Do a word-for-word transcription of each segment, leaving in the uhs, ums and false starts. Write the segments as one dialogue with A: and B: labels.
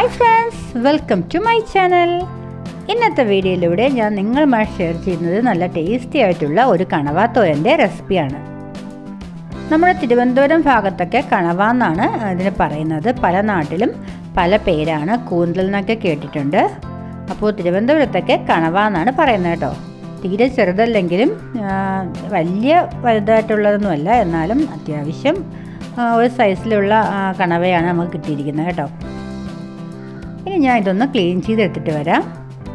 A: Hi friends, welcome to my channel. ഇന്നത്തെ വീഡിയോയിലൂടെ ഞാൻ നിങ്ങളുമായി ഷെയർ ചെയ്യുന്നത് നല്ല ടേസ്റ്റി ആയിട്ടുള്ള ഒരു കണവ തോരൻ്റെ റെസിപ്പിയാണ്. നമ്മുടെ തിരുവനന്തപുരം ഭാഗത്തൊക്കെ കണവ എന്നാണ് ഇതിന് പറയുന്നത്. പല നാട്ടിലും പല പേരാണ്. കൂന്തൽ എന്നൊക്കെ കേട്ടിട്ടുണ്ട്. അപ്പോൾ തിരുവനന്തപുരത്തൊക്കെ കണവ എന്നാണ് പറയുന്നത് കേട്ടോ. തീരെ ചെറുതല്ലെങ്കിലും വലിയ വലുതായിട്ടുള്ളതൊന്നുമല്ല, എന്നാലും അത്യാവശ്യം ഒരു സൈസിലുള്ള കണവയാണ് നമുക്ക് കിട്ടിയിരിക്കുന്നത് കേട്ടോ. ഇനി ഞാൻ ഇതൊന്ന് ക്ലീൻ ചെയ്തെടുത്തിട്ട് വരാം.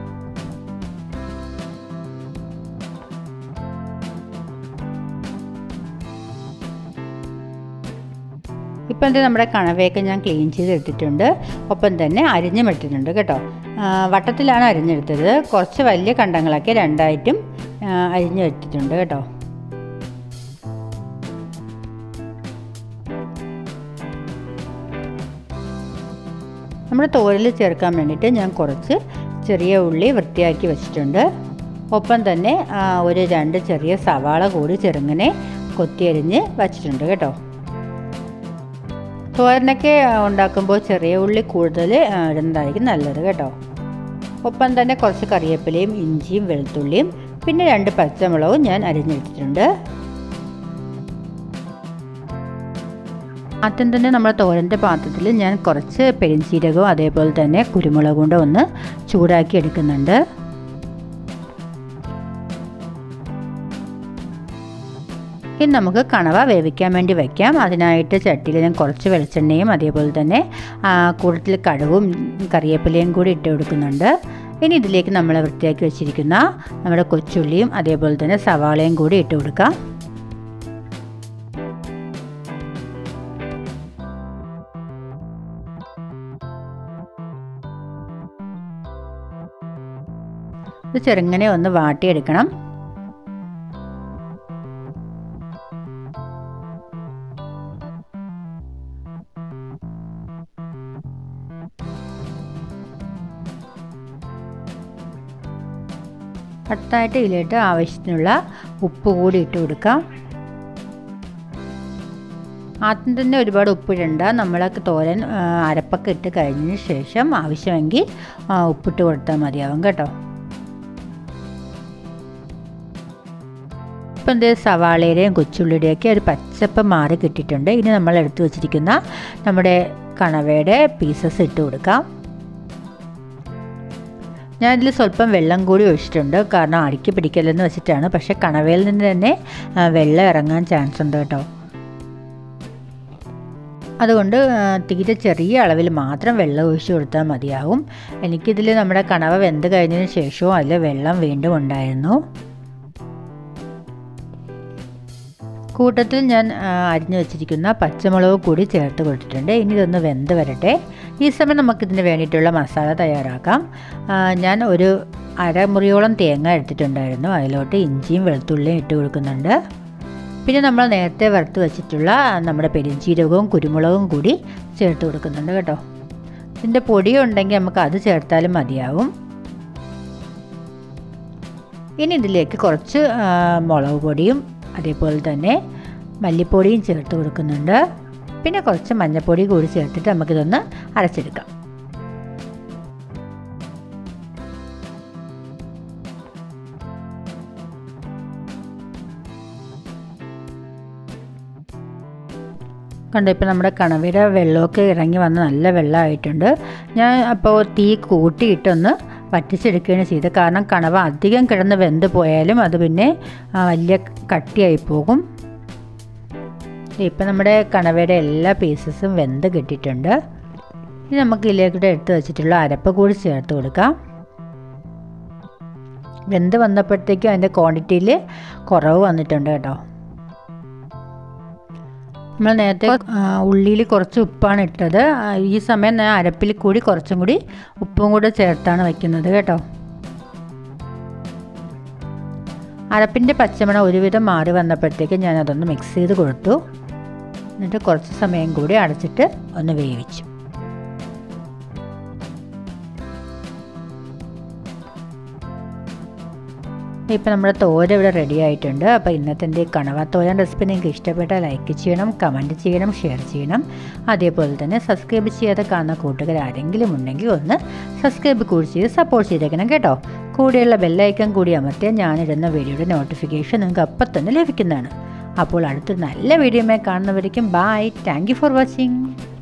A: ഇപ്പം എന്ത് നമ്മുടെ കണവയൊക്കെ ഞാൻ ക്ലീൻ ചെയ്തെടുത്തിട്ടുണ്ട്. ഒപ്പം തന്നെ അരിഞ്ഞും എടുത്തിട്ടുണ്ട് കേട്ടോ. വട്ടത്തിലാണ് അരിഞ്ഞെടുത്തത്. കുറച്ച് വലിയ കണ്ടങ്ങളൊക്കെ രണ്ടായിട്ടും അരിഞ്ഞെടുത്തിട്ടുണ്ട് കേട്ടോ. നമ്മുടെ തോരയിൽ ചേർക്കാൻ വേണ്ടിയിട്ട് ഞാൻ കുറച്ച് ചെറിയ ഉള്ളി വൃത്തിയാക്കി വെച്ചിട്ടുണ്ട്. ഒപ്പം തന്നെ ഒരു രണ്ട് ചെറിയ സവാള കൂടി ചെറുങ്ങനെ കൊത്തിയരിഞ്ഞ് വച്ചിട്ടുണ്ട് കേട്ടോ. തോരനൊക്കെ ഉണ്ടാക്കുമ്പോൾ ചെറിയ ഉള്ളി കൂടുതൽ ഇടുന്നതായിരിക്കും നല്ലത് കേട്ടോ. ഒപ്പം തന്നെ കുറച്ച് കറിവേപ്പിലയും ഇഞ്ചിയും വെളുത്തുള്ളിയും പിന്നെ രണ്ട് പച്ചമുളകും ഞാൻ അരിഞ്ഞെടുത്തിട്ടുണ്ട്. ആദ്യം തന്നെ നമ്മുടെ തോരൻ്റെ പാത്രത്തിൽ ഞാൻ കുറച്ച് പെരിഞ്ചീരകവും അതേപോലെ തന്നെ കുരുമുളക് കൊണ്ട് ഒന്ന് ചൂടാക്കി എടുക്കുന്നുണ്ട്. ഇനി നമുക്ക് കണവ വേവിക്കാൻ വേണ്ടി വയ്ക്കാം. അതിനായിട്ട് ചട്ടിയിൽ ഞാൻ കുറച്ച് വെളിച്ചെണ്ണയും അതേപോലെ തന്നെ കൂടുതൽ കടുവും കറിവേപ്പിലയും കൂടി ഇട്ട് കൊടുക്കുന്നുണ്ട്. ഇനി ഇതിലേക്ക് നമ്മൾ വൃത്തിയാക്കി വെച്ചിരിക്കുന്ന നമ്മുടെ കൊച്ചുള്ളിയും അതേപോലെ തന്നെ സവാളയും കൂടി ഇട്ട് കൊടുക്കാം. ഇത് ചെറുങ്ങനെ ഒന്ന് വാട്ടിയെടുക്കണം. അടുത്തായിട്ട് ഇതിലിട്ട് ആവശ്യത്തിനുള്ള ഉപ്പ് കൂടി ഇട്ട് കൊടുക്കാം. ആദ്യം തന്നെ ഒരുപാട് ഉപ്പിടണ്ട. നമ്മൾ തോരൻ അരപ്പൊക്കെ ഇട്ട് കഴിഞ്ഞതിന് ശേഷം ആവശ്യമെങ്കിൽ ഉപ്പിട്ട് കൊടുത്താൽ മതിയാവും കേട്ടോ. ഇപ്പം എന്ത് സവാളയുടെയും കൊച്ചുള്ളിയുടെയൊക്കെ ഒരു പച്ചപ്പ് മാറി കിട്ടിയിട്ടുണ്ട്. ഇനി നമ്മൾ എടുത്തു വച്ചിരിക്കുന്ന നമ്മുടെ കണവയുടെ പീസസ് ഇട്ട് കൊടുക്കാം. ഞാനിതിൽ സ്വല്പം വെള്ളം കൂടി ഒഴിച്ചിട്ടുണ്ട്, കാരണം അടിക്ക് പിടിക്കലെന്ന് വെച്ചിട്ടാണ്. പക്ഷേ കണവയിൽ നിന്ന് തന്നെ വെള്ളം ഇറങ്ങാൻ ചാൻസ് ഉണ്ട് കേട്ടോ. അതുകൊണ്ട് തീരെ ചെറിയ അളവിൽ മാത്രം വെള്ളം ഒഴിച്ച് കൊടുത്താൽ മതിയാവും. എനിക്കിതിൽ നമ്മുടെ കണവ വെന്ത് കഴിഞ്ഞതിന് ശേഷവും അതിൽ വെള്ളം വീണ്ടും ഉണ്ടായിരുന്നു. കൂട്ടത്തിൽ ഞാൻ അരിഞ്ഞു വെച്ചിരിക്കുന്ന പച്ചമുളക് കൂടി ചേർത്ത് കൊടുത്തിട്ടുണ്ട്. ഇനി ഇതൊന്ന് വെന്ത് വരട്ടെ. ഈ സമയം നമുക്കിതിന് വേണ്ടിയിട്ടുള്ള മസാല തയ്യാറാക്കാം. ഞാൻ ഒരു അരമുറിയോളം തേങ്ങ എടുത്തിട്ടുണ്ടായിരുന്നു. അതിലോട്ട് ഇഞ്ചിയും വെളുത്തുള്ളിയും ഇട്ട് കൊടുക്കുന്നുണ്ട്. പിന്നെ നമ്മൾ നേരത്തെ വറുത്ത് വെച്ചിട്ടുള്ള നമ്മുടെ പെരിഞ്ചീരകവും കുരുമുളകും കൂടി ചേർത്ത് കൊടുക്കുന്നുണ്ട് കേട്ടോ. ഇതിൻ്റെ പൊടിയുണ്ടെങ്കിൽ നമുക്ക് അത് ചേർത്താലും മതിയാവും. ഇനി ഇതിലേക്ക് കുറച്ച് മുളക് പൊടിയും അതേപോലെ തന്നെ മല്ലിപ്പൊടിയും ചേർത്ത് കൊടുക്കുന്നുണ്ട്. പിന്നെ കുറച്ച് മഞ്ഞൾപ്പൊടി കൂടി ചേർത്തിട്ട് നമുക്കിതൊന്ന് അരച്ചെടുക്കാം. കണ്ടോ, ഇപ്പോൾ നമ്മുടെ കണവയുടെ വെള്ളമൊക്കെ ഇറങ്ങി വന്ന് നല്ല വെള്ളമായിട്ടുണ്ട്. ഞാൻ അപ്പോൾ തീ കൂട്ടിയിട്ടൊന്ന് വറ്റിച്ചെടുക്കുകയാണ് ചെയ്തത്. കാരണം കണവ അധികം കിടന്ന് വെന്ത് പോയാലും അത് പിന്നെ വലിയ കട്ടിയായി പോകും. ഇപ്പം നമ്മുടെ കണവയുടെ എല്ലാ പീസസും വെന്ത് കിട്ടിയിട്ടുണ്ട്. ഇനി നമുക്ക് ഇതിലേക്കൂടെ എടുത്ത് വെച്ചിട്ടുള്ള അരപ്പ് കൂടി ചേർത്ത് കൊടുക്കാം. വെന്ത് വന്നപ്പോഴത്തേക്കും അതിൻ്റെ ക്വാണ്ടിറ്റിയിൽ കുറവ് വന്നിട്ടുണ്ട് കേട്ടോ. നമ്മൾ നേരത്തെ ഉള്ളിയിൽ കുറച്ച് ഉപ്പാണ് ഇട്ടത്. ഈ സമയം ഞാൻ അരപ്പിൽ കൂടി കുറച്ചും കൂടി ഉപ്പും കൂടെ ചേർത്താണ് വയ്ക്കുന്നത് കേട്ടോ. അരപ്പിൻ്റെ പച്ചമണം ഒരുവിധം മാറി വന്നപ്പോഴത്തേക്ക് ഞാൻ അതൊന്ന് മിക്സ് ചെയ്ത് കൊടുത്തു. എന്നിട്ട് കുറച്ച് സമയം കൂടി അടച്ചിട്ട് ഒന്ന് വേവിച്ചു. ഇപ്പോൾ നമ്മുടെ തോരൻ ഇവിടെ റെഡി ആയിട്ടുണ്ട്. അപ്പോൾ ഇന്നത്തെ എൻ്റെ കണവ തോരൻ റെസിപ്പി നിങ്ങൾക്ക് ഇഷ്ടപ്പെട്ടാൽ ലൈക്ക് ചെയ്യണം, കമൻറ്റ് ചെയ്യണം, ഷെയർ ചെയ്യണം. അതേപോലെ തന്നെ സബ്സ്ക്രൈബ് ചെയ്യാതെ കാണുന്ന കൂട്ടുകാർ ആരെങ്കിലും ഉണ്ടെങ്കിൽ ഒന്ന് സബ്സ്ക്രൈബ് കൂടി ചെയ്ത് സപ്പോർട്ട് ചെയ്തേക്കണം കേട്ടോ. കൂടെയുള്ള ബെല്ലൈക്കൺ കൂടി അമർത്തിയാൽ ഞാനിടുന്ന വീഡിയോയുടെ നോട്ടിഫിക്കേഷൻ നിങ്ങൾക്ക് അപ്പം തന്നെ ലഭിക്കുന്നതാണ്. അപ്പോൾ അടുത്തൊരു നല്ല വീഡിയോയുമായി കാണുന്നവരേക്കും bye. Thank you for watching.